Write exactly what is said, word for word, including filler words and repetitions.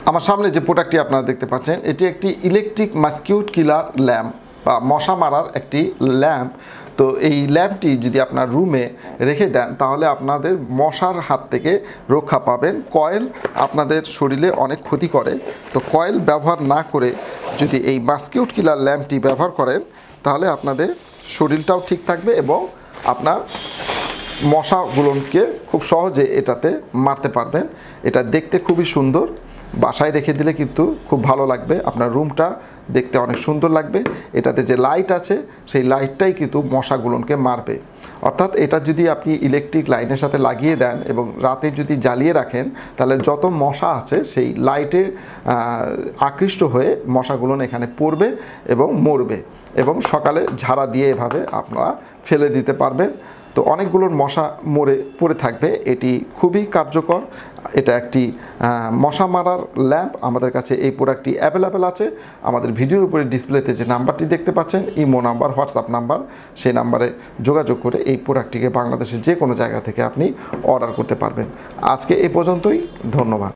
আমার সামনে যে প্রোডাক্টটি আপনারা দেখতে পাচ্ছেন এটি একটি ইলেকট্রিক মসকিউট কিলার ল্যাম্প বা মশা মারার একটি ল্যাম্প। তো এই ল্যাম্পটি যদি আপনার রুমে রেখে দেন তাহলে আপনাদের মশার হাত থেকে রক্ষা পাবেন। কয়েল আপনাদের শরীরে অনেক ক্ষতি করে, তো কয়েল ব্যবহার না করে যদি এই মসকিউট কিলার ল্যাম্পটি ব্যবহার করেন তাহলে আপনাদের শরীরটাও ঠিক থাকবে এবং আপনার মশাগুলোকে খুব সহজে এটাতে মারতে পারবেন। এটা দেখতে খুবই সুন্দর, বাসায় রেখে দিলে কিন্তু খুব ভালো লাগবে, আপনার রুমটা দেখতে অনেক সুন্দর লাগবে। এটাতে যে লাইট আছে সেই লাইটটাই কিন্তু মশাগুলোকে মারবে। অর্থাৎ এটা যদি আপনি ইলেকট্রিক লাইনের সাথে লাগিয়ে দেন এবং রাতে যদি জ্বালিয়ে রাখেন তাহলে যত মশা আছে সেই লাইটে আকৃষ্ট হয়ে মশাগুলো এখানে পড়বে এবং মরবে এবং সকালে ঝাড়া দিয়ে এভাবে আপনারা ফেলে দিতে পারবেন। তো অনেকগুলোর মশা মরে পড়ে থাকবে। এটি খুবই কার্যকর, এটা একটি মশা মারার ল্যাম্প। আমাদের কাছে এই প্রোডাক্টটি অ্যাভেলেবেল আছে। আমাদের ভিডিওর উপরে ডিসপ্লেতে যে নাম্বারটি দেখতে পাচ্ছেন ইমো নাম্বার, হোয়াটসঅ্যাপ নাম্বার, সেই নাম্বারে যোগাযোগ করে এই প্রোডাক্টটিকে বাংলাদেশের যে কোনো জায়গা থেকে আপনি অর্ডার করতে পারবেন। আজকে এই পর্যন্তই, ধন্যবাদ।